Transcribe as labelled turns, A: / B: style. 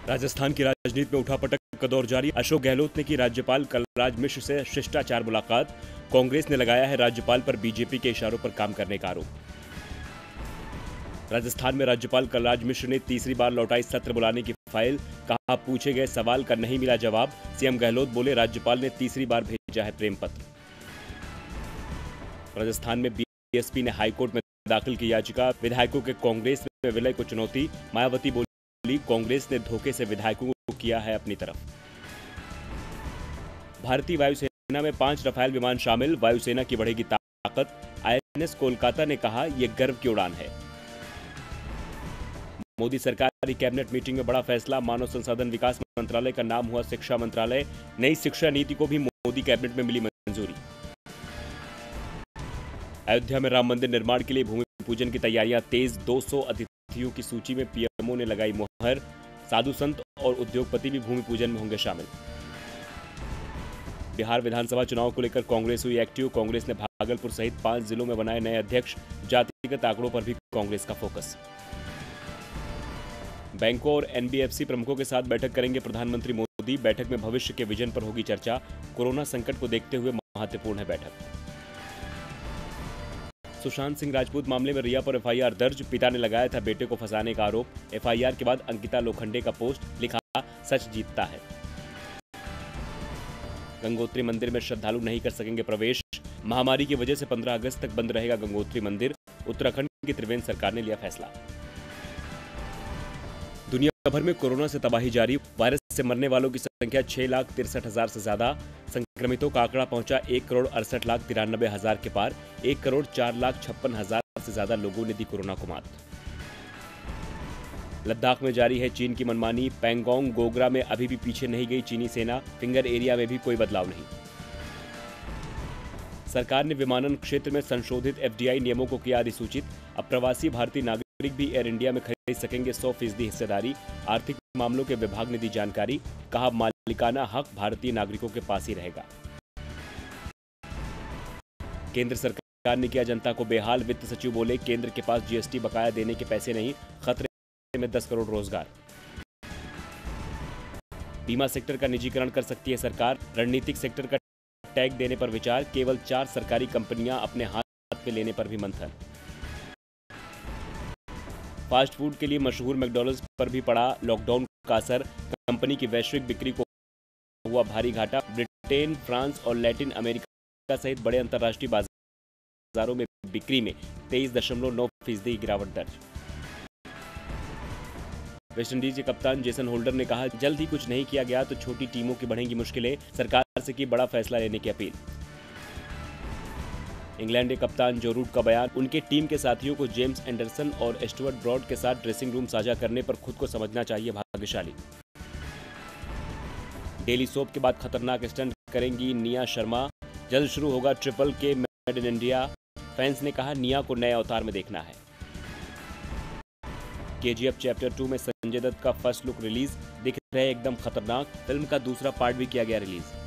A: राजस्थान की राजनीति में उठापटक का दौर जारी। अशोक गहलोत ने की राज्यपाल कलराज मिश्र से शिष्टाचार मुलाकात। कांग्रेस ने लगाया है राज्यपाल पर बीजेपी के इशारों पर काम करने का आरोप। राजस्थान में राज्यपाल कलराज मिश्र ने तीसरी बार लौटाई सत्र बुलाने की फाइल। कहा, पूछे गए सवाल का नहीं मिला जवाब। सीएम गहलोत बोले, राज्यपाल ने तीसरी बार भेजा है प्रेम पत्र। राजस्थान में बीएसपी ने हाईकोर्ट में दाखिल की याचिका। विधायकों के कांग्रेस में विलय को चुनौती। मायावती बोली, कांग्रेस ने धोखे से विधायकों को किया है अपनी तरफ। भारतीय वायुसेना में 5 रफाल विमान शामिल। वायुसेना की बढ़ेगी ताकत। आईएनएस कोलकाता ने कहा, यह गर्व की उड़ान है। मोदी सरकार की कैबिनेट मीटिंग में बड़ा फैसला। मानव संसाधन विकास मंत्रालय का नाम हुआ शिक्षा मंत्रालय। नई शिक्षा नीति को भी मोदी कैबिनेट में मिली मंजूरी। अयोध्या में राम मंदिर निर्माण के लिए भूमि पूजन की तैयारियां तेज। 200 अतिथियों की सूची में पीएमओ ने लगाई मुहर। साधु संत और उद्योगपति भी भूमि पूजन में होंगे शामिल। बिहार विधानसभा चुनाव को लेकर कांग्रेस हुई एक्टिव। कांग्रेस ने भागलपुर सहित 5 जिलों में बनाए नए अध्यक्ष। जातिगत आंकड़ों पर भी कांग्रेस का फोकस। बैंकों और एनबीएफसी प्रमुखों के साथ बैठक करेंगे प्रधानमंत्री मोदी। बैठक में भविष्य के विजन पर होगी चर्चा। कोरोना संकट को देखते हुए महत्वपूर्ण है बैठक। सुशांत सिंह राजपूत मामले में रिया पर एफआईआर दर्ज। पिता ने लगाया था बेटे को फंसाने का आरोप। एफआईआर के बाद अंकिता लोखंडे का पोस्ट, लिखा, सच जीतता है। गंगोत्री मंदिर में श्रद्धालु नहीं कर सकेंगे प्रवेश। महामारी की वजह से 15 अगस्त तक बंद रहेगा गंगोत्री मंदिर। उत्तराखंड की त्रिवेंद्र सरकार ने लिया फैसला। दुनिया भर में कोरोना से तबाही जारी। वायरस से मरने वालों की संख्या 6,63,000 से ज्यादा। संक्रमितों का आंकड़ा पहुंचा 1,68,93,000 के पार। 1,04,56,000 से ज्यादा लोगों ने दी कोरोना को मात। लद्दाख में जारी है चीन की मनमानी। पैंगोंग गोगरा में अभी भी पीछे नहीं गई चीनी सेना। फिंगर एरिया में भी कोई बदलाव नहीं। सरकार ने विमानन क्षेत्र में संशोधित एफडीआई नियमों को किया अधिसूचित। अब प्रवासी भारतीय नागरिक भी एयर इंडिया में खरीद सकेंगे 100% हिस्सेदारी। आर्थिक मामलों के विभाग ने दी जानकारी। कहा, मालिकाना हक भारतीय नागरिकों के पास ही रहेगा। केंद्र सरकार ने किया जनता को बेहाल। वित्त सचिव बोले, केंद्र के पास जीएसटी बकाया देने के पैसे नहीं। खतरे में 10 करोड़ रोजगार। बीमा सेक्टर का निजीकरण कर सकती है सरकार। रणनीतिक सेक्टर का टैग देने पर विचार। केवल 4 सरकारी कंपनियां अपने हाथ में लेने पर भी मंथन। फास्ट फूड के लिए मशहूर मैकडॉनल्ड्स पर भी पड़ा लॉकडाउन का असर। कंपनी की वैश्विक बिक्री को हुआ भारी घाटा। ब्रिटेन, फ्रांस और लैटिन अमेरिका सहित बड़े अंतर्राष्ट्रीय बाजारों में बिक्री में 23.9% गिरावट दर्ज। वेस्टइंडीज के कप्तान जेसन होल्डर ने कहा, जल्द ही कुछ नहीं किया गया तो छोटी टीमों की बढ़ेंगी मुश्किलें। सरकार से की बड़ा फैसला लेने की अपील। इंग्लैंड के कप्तान जो रूट का बयान। उनके टीम के साथियों को जेम्स एंडरसन और स्टुअर्ट ब्रॉड के साथ ड्रेसिंग रूम साझा करने पर खुद को समझना चाहिए भाग्यशाली। डेली सोप के बाद खतरनाक स्टंट करेंगी निया शर्मा। जल्द शुरू होगा ट्रिपल के मेड इन इंडिया। फैंस ने कहा, निया को नए अवतार में देखना है। केजीएफ चैप्टर 2 में संजय दत्त का फर्स्ट लुक रिलीज। दिख रहे एकदम खतरनाक। फिल्म का दूसरा पार्ट भी किया गया रिलीज।